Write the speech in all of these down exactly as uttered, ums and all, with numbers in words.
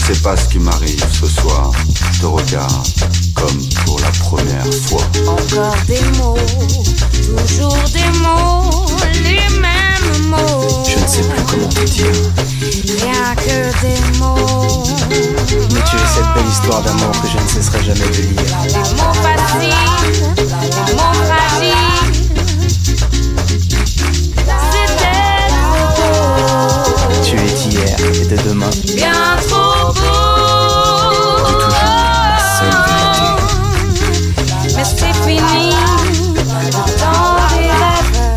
sais pas ce qui m'arrive ce soir. Je te regarde comme pour la première fois. Encore des mots, toujours des mots, les mêmes mots. Je ne sais plus comment te dire. Rien que des mots. Mais tu es cette belle histoire d'amour que je ne cesserai jamais de lire. Les mots faciles, les mots fragiles. C'était trop beau. Tu es d'hier et de demain. Bien trop beau. De toujours la seule vérité. Mais c'est fini dans les rêves.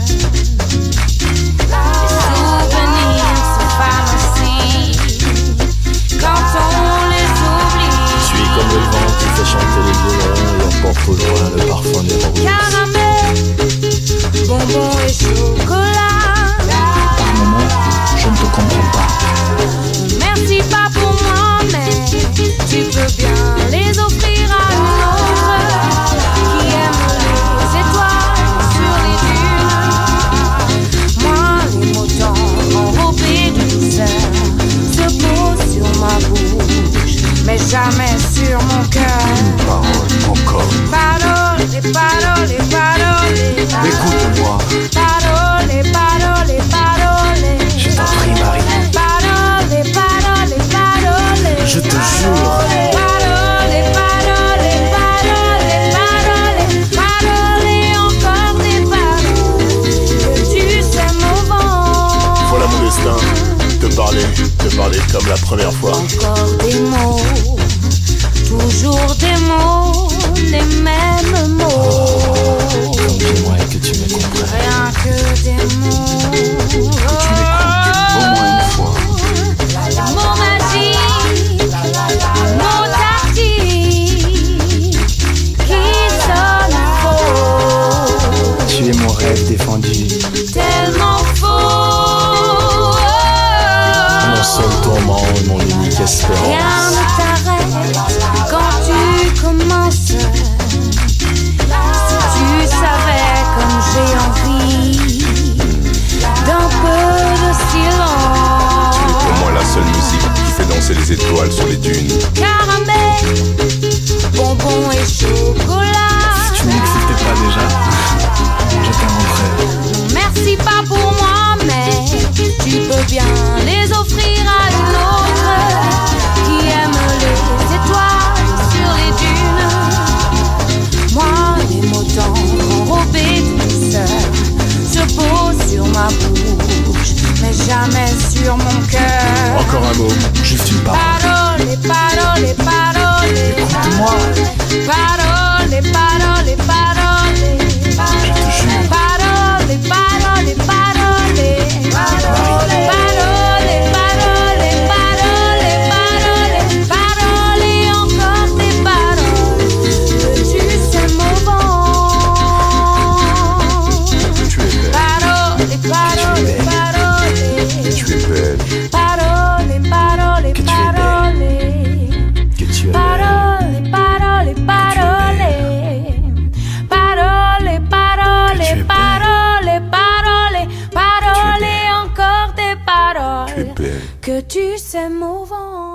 Les souvenirs se fanent aussi quand on les oublie. Je suis comme le vent qui fait chanter les violons et emporte au loin le parfum des roses. Caramel, bonbons et chocolat. Par moments, je ne te comprends pas. Merci pas pour moi, mais tu peux bien les offrir à une autre qui aime les étoiles sur les dunes. Moi, les mots tendres enrobés de douceur se posent sur ma bouche, mais jamais sur mon cœur. Une parole encore. Parole, parole, parole. Écoute-moi. Parole, parole, parole. Je t'en prie, Marie. Parole, parole, parole. Je te jure. Parole, parole, parole, parole. Parole et encore des paroles que tu sèmes au vent. Voilà mon destin, te parler, te parler comme la première fois. Encore des mots, toujours des mots, les mêmes mots. Comme j'aimerais que tu me comprennes. Rien que des mots. Que tu m'écoutes au moins une fois. Mots magiques, mots tactiles qui sonnent faux, Tu es mon rêve défendu. tellement faux. Mon seul tourment et mon unique Rien espérance. ne t'arrête quand tu commences. Si tu savais comme j'ai envie d'un peu de silence. Pour moi la seule musique qui fait danser les étoiles sur les dunes. Caramel, bonbons et chocolat. Tu n'existais pas déjà. Je t'inventerai. Merci pas pour moi, mais tu peux bien les offrir à une autre qui aime les étoiles sur les dunes. Moi, les mots tendres enrobés de douceur se posent sur ma bouche, mais jamais sur mon cœur. Encore un mot. Juste une parole. Parole, parole, parole. Écoute-moi. Parole, parole, parole. Je te jure. Parole, parole, parole. Parole, parole, parole, parole. Parole et encore des paroles que tu sèmes au vent. Tu es belle, Parole, parole, parole. tu es belle, Parole, parole, Que tu es parole. que tu es belle. Parole, parole, parole. Parole, parole, Que tu es belle. parole, parole. Parole et encore des Tu es paroles belle. que tu sèmes au vent.